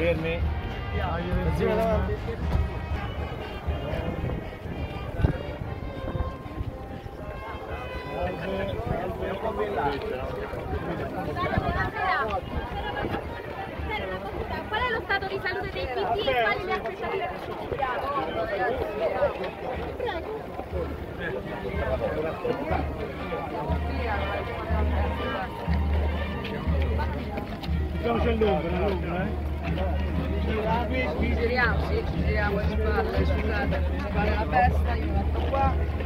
Fermi. Attenzione davanti. Qual è lo stato di salute dei PD e quali le aspettative per il Facciamoci all'ombra, Ci giriamo, sì, ci giriamo le spalle, scusate, fare la testa, io metto qua.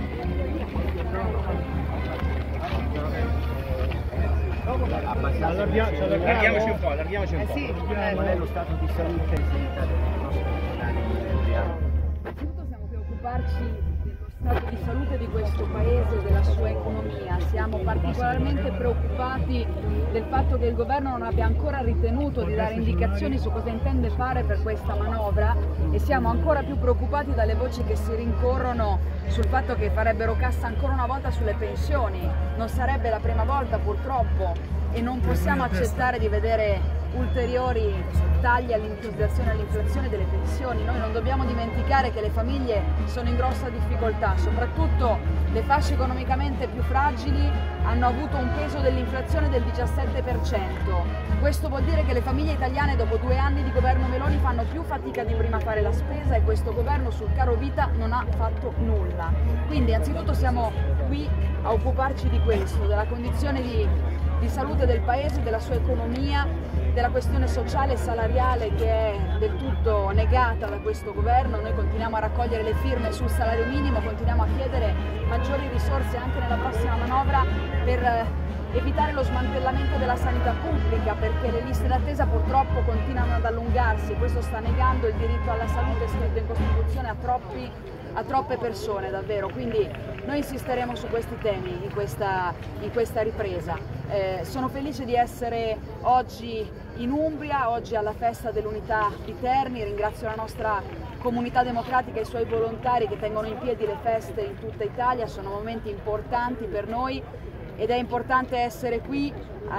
Allarghiamoci un po', allarghiamoci un po'. Sì, Qual è lo stato di salute e sanità dei nostri concittadini in Umbria? Innanzitutto siamo qui a occuparci dello stato di salute di questo paese e della sua economia. Siamo particolarmente preoccupati del fatto che il governo non abbia ancora ritenuto di dare indicazioni su cosa intende fare per questa manovra e siamo ancora più preoccupati dalle voci che si rincorrono sul fatto che farebbero cassa ancora una volta sulle pensioni. Non sarebbe la prima volta purtroppo e non possiamo accettare di vedere ulteriori tagli all'inflazione delle pensioni. Noi non dobbiamo dimenticare che le famiglie sono in grossa difficoltà, soprattutto le fasce economicamente più fragili hanno avuto un peso dell'inflazione del 17%. Questo vuol dire che le famiglie italiane dopo 2 anni di governo Meloni fanno più fatica di prima a fare la spesa e questo governo sul caro vita non ha fatto nulla. Quindi anzitutto siamo qui a occuparci di questo, della condizione di salute del Paese, della sua economia, della questione sociale e salariale che è del tutto negata da questo governo. Noi continuiamo a raccogliere le firme sul salario minimo, continuiamo a chiedere maggiori risorse anche nella prossima manovra per evitare lo smantellamento della sanità pubblica, perché le liste d'attesa purtroppo continuano ad allungarsi e questo sta negando il diritto alla salute scritto in Costituzione a troppe persone davvero, quindi noi insisteremo su questi temi in questa ripresa. Sono felice di essere oggi in Umbria, oggi alla festa dell'unità di Terni, ringrazio la nostra comunità democratica e i suoi volontari che tengono in piedi le feste in tutta Italia, sono momenti importanti per noi ed è importante essere qui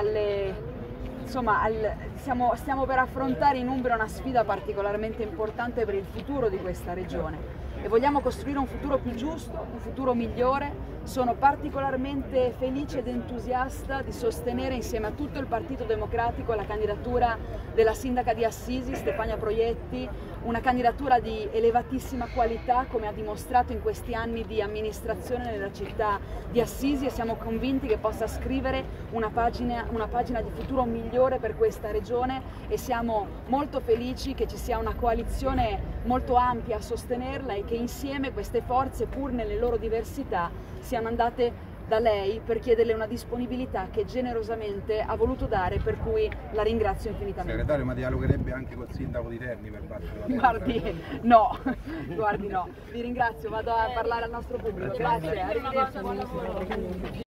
stiamo per affrontare in Umbria una sfida particolarmente importante per il futuro di questa regione e vogliamo costruire un futuro più giusto, un futuro migliore. Sono particolarmente felice ed entusiasta di sostenere insieme a tutto il Partito Democratico la candidatura della sindaca di Assisi, Stefania Proietti, una candidatura di elevatissima qualità come ha dimostrato in questi anni di amministrazione nella città di Assisi e siamo convinti che possa scrivere una pagina di futuro migliore per questa regione e siamo molto felici che ci sia una coalizione molto ampia a sostenerla e che insieme queste forze, pur nelle loro diversità, siano andate da lei per chiederle una disponibilità che generosamente ha voluto dare, per cui la ringrazio infinitamente. Segretario, ma dialogherebbe anche col sindaco di Terni per battere la Guardi no, vi ringrazio, vado a parlare al nostro pubblico, grazie, arrivederci.